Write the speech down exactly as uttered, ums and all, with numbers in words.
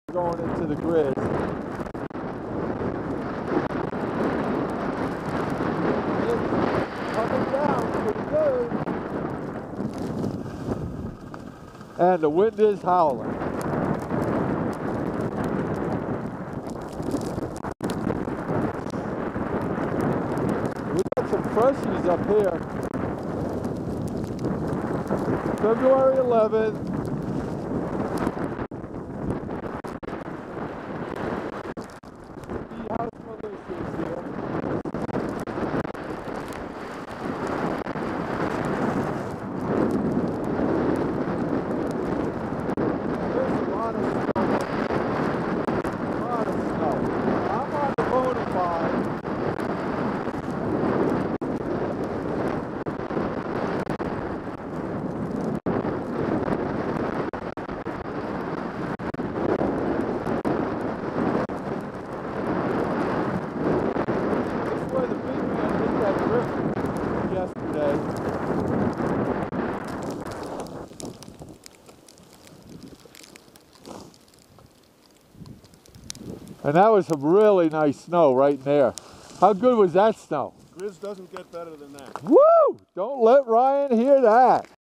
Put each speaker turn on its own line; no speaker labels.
Going into the grid. It's coming down pretty good. And the wind is howling. We got some freshies up here. February eleventh. And that was some really nice snow right in there. How good was that snow?
Grizz doesn't get better than that.
Woo! Don't let Ryan hear that.